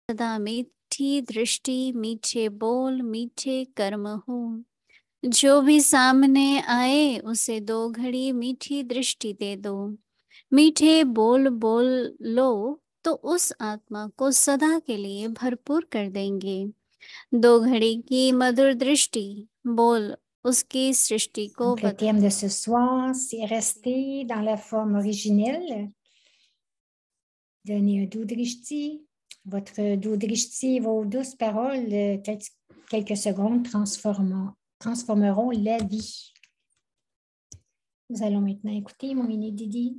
सदा मीठी दृष्टि, मीठे बोल, मीठे कर्म हो। जो भी सामने आए उसे 2 घड़ी मीठी दृष्टि दे दो। मीठे बोल बोल लो तो उस आत्मा को सदा के लिए भरपूर कर देंगे। 2 घड़ी की मधुर दृष्टि बोल उसकी सृष्टि को Donc, le thème de ce soir, c'est rester dans la forme originelle. Donnez un doux drishti. Votre doux drishti, vos douces paroles, quelques secondes, transformeront la vie. Nous allons maintenant écouter mon mini Didi.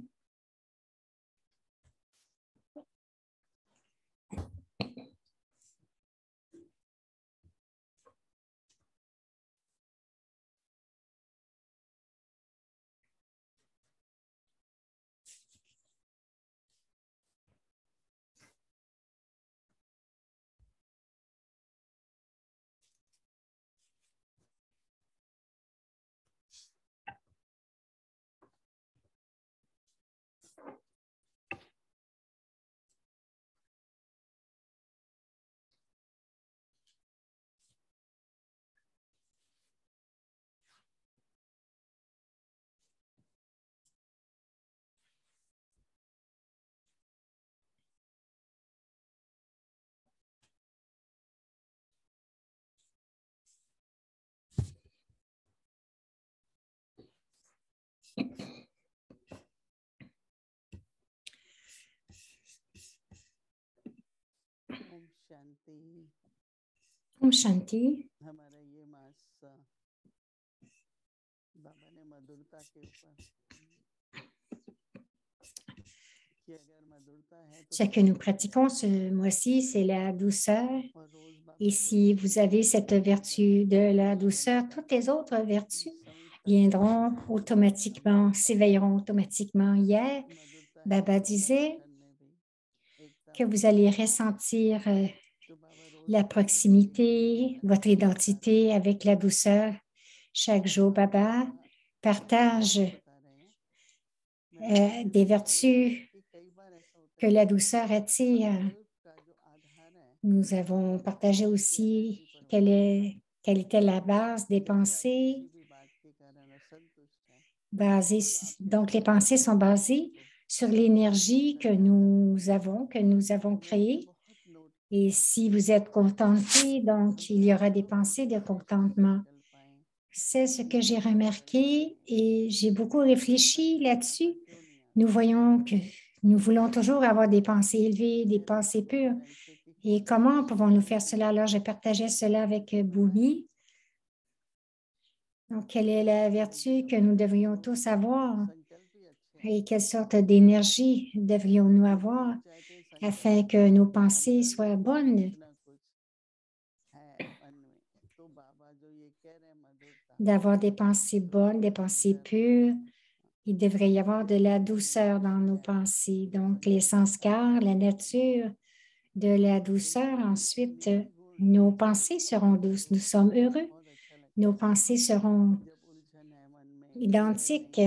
Om Shanti. हमारा ये मास बाबा ने मधुरता के ऊपर कि अगर मधुरता है तो Ce que nous pratiquons ce mois-ci, c'est la douceur. Et si vous avez cette vertu de la douceur, toutes les autres vertus viendront automatiquement, s'éveilleront automatiquement. Hier, Baba disait que vous allez ressentir la proximité, votre identité avec la douceur. Chaque jour, Baba partage des vertus que la douceur attire. Nous avons partagé aussi quelle était la base des pensées. Donc, les pensées sont basées sur l'énergie que nous avons créée. Et si vous êtes contenté, donc il y aura des pensées de contentement. C'est ce que j'ai remarqué et j'ai beaucoup réfléchi là-dessus. Nous voyons que nous voulons toujours avoir des pensées élevées, des pensées pures. Et comment pouvons-nous faire cela? Alors, je partageais cela avec Bhumi. Donc, quelle est la vertu que nous devrions tous avoir? Et quelle sorte d'énergie devrions-nous avoir afin que nos pensées soient bonnes? D'avoir des pensées bonnes, des pensées pures. Il devrait y avoir de la douceur dans nos pensées. Donc, les sanskars, la nature de la douceur. Ensuite, nos pensées seront douces. Nous sommes heureux. Nos pensées seront identiques.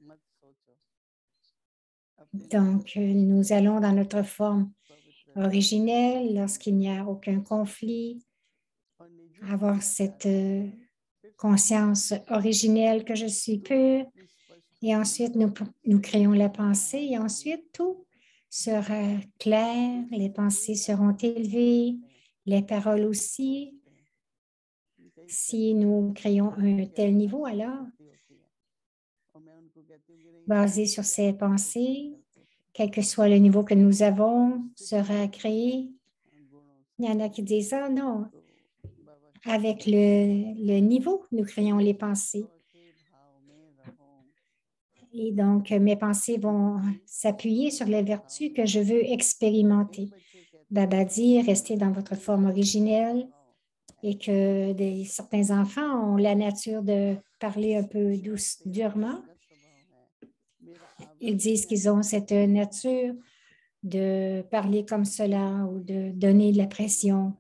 Donc, nous allons dans notre forme originelle lorsqu'il n'y a aucun conflit, avoir cette conscience originelle que je suis pure. Et ensuite, nous créons la pensée et ensuite, tout sera clair, les pensées seront élevées, les paroles aussi. Si nous créons un tel niveau, alors, basé sur ces pensées, quel que soit le niveau que nous avons, sera créé. Il y en a qui disent, ah non, avec le niveau, nous créons les pensées. Et donc, mes pensées vont s'appuyer sur les vertus que je veux expérimenter. Baba dit, restez dans votre forme originelle et que certains enfants ont la nature de parler un peu durement. Ils disent qu'ils ont cette nature de parler comme cela ou de donner de la pression.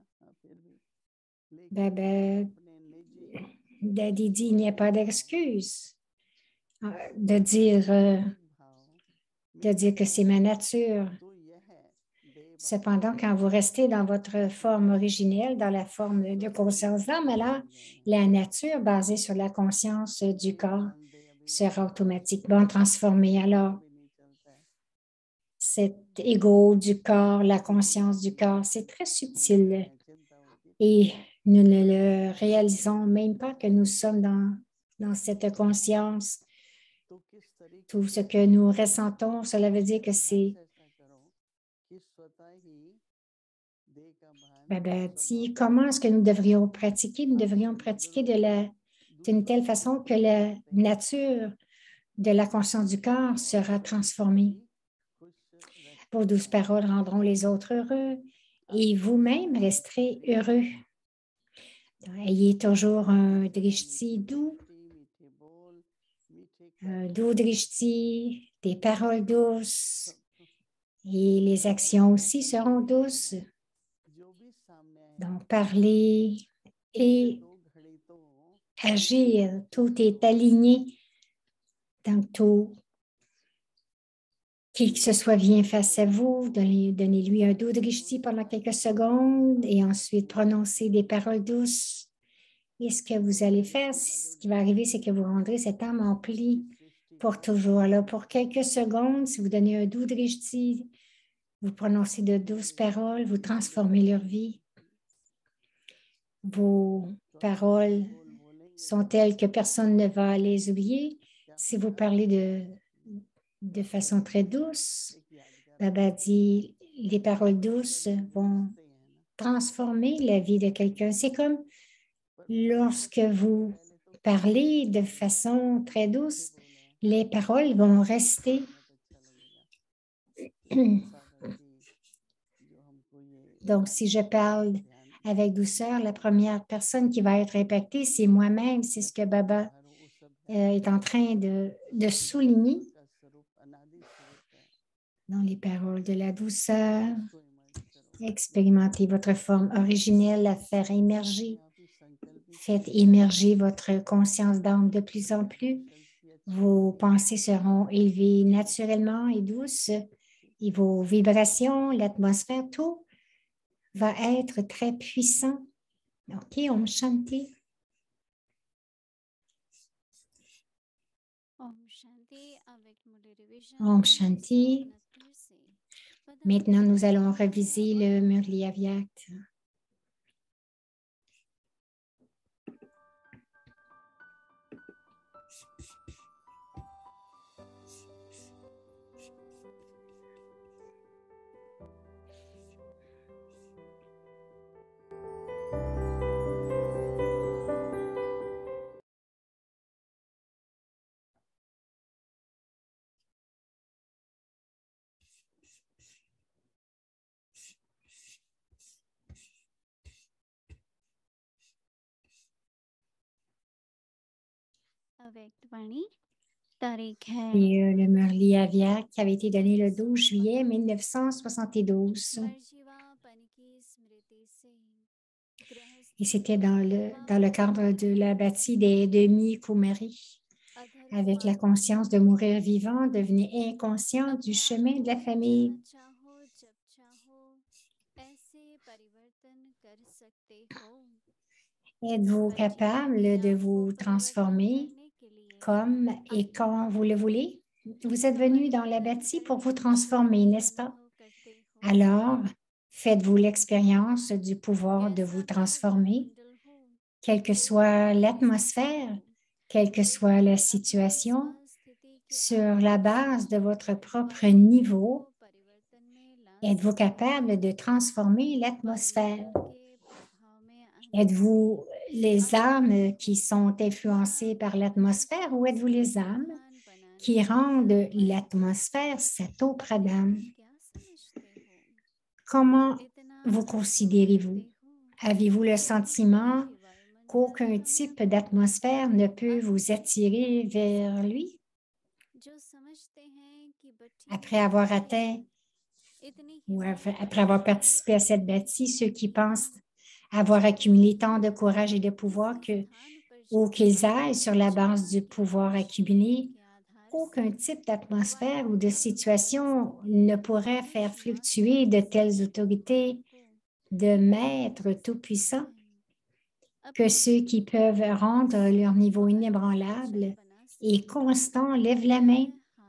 Baba, Daddy dit, il n'y a pas d'excuse de dire que c'est ma nature. Cependant, quand vous restez dans votre forme originelle, dans la forme de conscience d'âme, alors la nature basée sur la conscience du corps sera automatiquement transformée. Alors, cet ego du corps, la conscience du corps, c'est très subtil et nous ne le réalisons même pas que nous sommes dans cette conscience. Tout ce que nous ressentons, cela veut dire que c'est Baba dit, comment est-ce que nous devrions pratiquer? Nous devrions pratiquer d'une telle façon que la nature de la conscience du corps sera transformée. Vos douces paroles rendront les autres heureux et vous-même resterez heureux. Donc, ayez toujours un drishti doux, un doux drishti, des paroles douces et les actions aussi seront douces. Donc, parler et agir, tout est aligné. Donc, tout, qui que ce soit vient face à vous, donnez-lui un doux drishti pendant quelques secondes et ensuite prononcez des paroles douces. Et ce que vous allez faire, ce qui va arriver, c'est que vous rendrez cette âme emplie pour toujours. Alors, pour quelques secondes, si vous donnez un doux drishti, vous prononcez de douces paroles, vous transformez leur vie. Vos paroles sont telles que personne ne va les oublier. Si vous parlez de façon très douce, Baba dit, les paroles douces vont transformer la vie de quelqu'un. C'est comme lorsque vous parlez de façon très douce, les paroles vont rester. Donc, si je parle avec douceur, la première personne qui va être impactée, c'est moi-même. C'est ce que Baba est en train de souligner dans les paroles de la douceur. Expérimentez votre forme originelle, la faire émerger. Faites émerger votre conscience d'âme de plus en plus. Vos pensées seront élevées naturellement et douces et vos vibrations, l'atmosphère, tout va être très puissant. OK, Om Shanti. Om Shanti. Maintenant, nous allons réviser le Murli Avyakt. Et le Murli Avyakt qui avait été donné le 12 juillet 1972. Et c'était dans le cadre de la bâtie des demi-Kumari. Avec la conscience de mourir vivant, devenez inconscient du chemin de la famille. Êtes-vous capable de vous transformer comme et quand vous le voulez? Vous êtes venu dans la bâtie pour vous transformer, n'est-ce pas? Alors, faites-vous l'expérience du pouvoir de vous transformer, quelle que soit l'atmosphère, quelle que soit la situation, sur la base de votre propre niveau. Êtes-vous capable de transformer l'atmosphère? Êtes-vous les âmes qui sont influencées par l'atmosphère ou êtes-vous les âmes qui rendent l'atmosphère Sato Pradhan? Comment vous considérez-vous? Avez-vous le sentiment qu'aucun type d'atmosphère ne peut vous attirer vers lui? Après avoir atteint ou après avoir participé à cette bâtie, ceux qui pensent avoir accumulé tant de courage et de pouvoir ou qu'ils aillent sur la base du pouvoir accumulé, aucun type d'atmosphère ou de situation ne pourrait faire fluctuer de telles autorités de maîtres tout-puissants que ceux qui peuvent rendre leur niveau inébranlable et constant lèvent la main.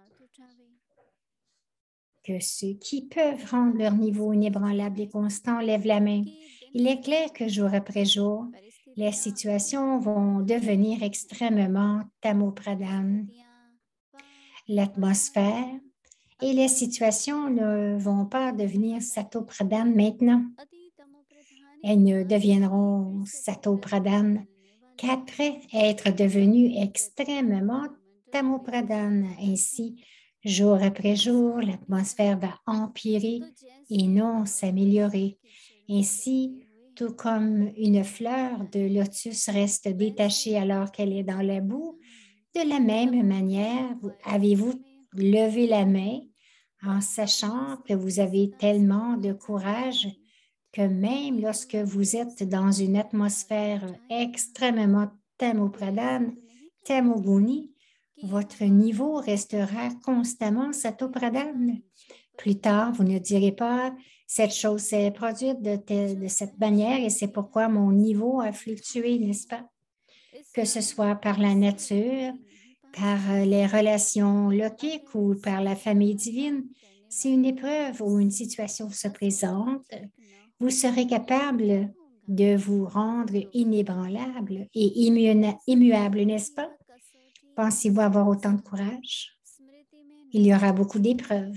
Que ceux qui peuvent rendre leur niveau inébranlable et constant lèvent la main. Il est clair que jour après jour, les situations vont devenir extrêmement tamopradhanes. L'atmosphère et les situations ne vont pas devenir satopradhanes maintenant. Elles ne deviendront satopradhanes qu'après être devenues extrêmement tamopradhanes. Ainsi, jour après jour, l'atmosphère va empirer et non s'améliorer. Ainsi, tout comme une fleur de lotus reste détachée alors qu'elle est dans la boue, de la même manière, avez-vous levé la main en sachant que vous avez tellement de courage que même lorsque vous êtes dans une atmosphère extrêmement tamopradhane, tamoguni, votre niveau restera constamment satopradhane. Plus tard, vous ne direz pas « cette chose s'est produite de cette manière et c'est pourquoi mon niveau a fluctué », n'est-ce pas? Que ce soit par la nature, par les relations logiques ou par la famille divine, si une épreuve ou une situation se présente, vous serez capable de vous rendre inébranlable et immuable, n'est-ce pas? Pensez-vous avoir autant de courage? Il y aura beaucoup d'épreuves.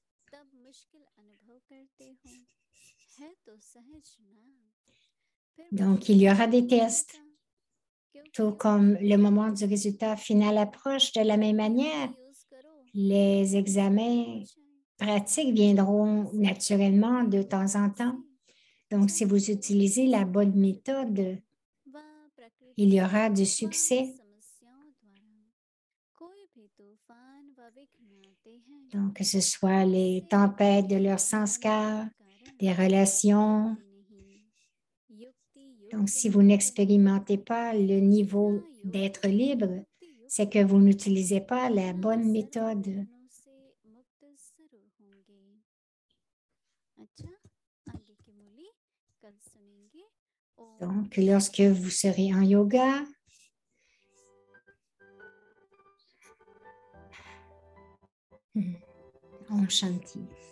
Donc, il y aura des tests. Tout comme le moment du résultat final approche, de la même manière, les examens pratiques viendront naturellement de temps en temps. Donc, si vous utilisez la bonne méthode, il y aura du succès. Donc, que ce soit les tempêtes de leur sanskar, des relations. Donc, si vous n'expérimentez pas le niveau d'être libre, c'est que vous n'utilisez pas la bonne méthode. Donc, lorsque vous serez en yoga, Om Shanti.